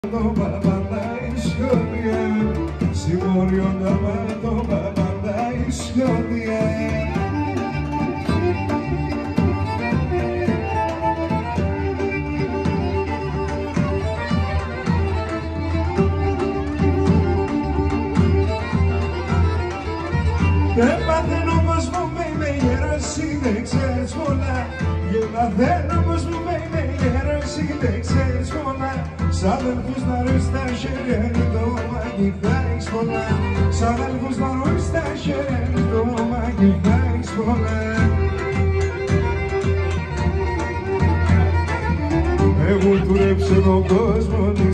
το παπαντάει σκοτειά, συμμοριόντα μα το παπαντάει σκοτειά. Δεν παθαίνω πως μου με γερώσει, δεν ξέρεις πολλά. Δεν παθαίνω πως μου με γερώσει, δεν ξέρεις πολλά. Σ' αδελφούς να ρεις τα χέρια, το μάγκι θα έχεις πολλά. Σ' αδελφούς να ρεις τα χέρια, το μάγκι θα έχεις πολλά. Έχουν τουρέψει τον κόσμο.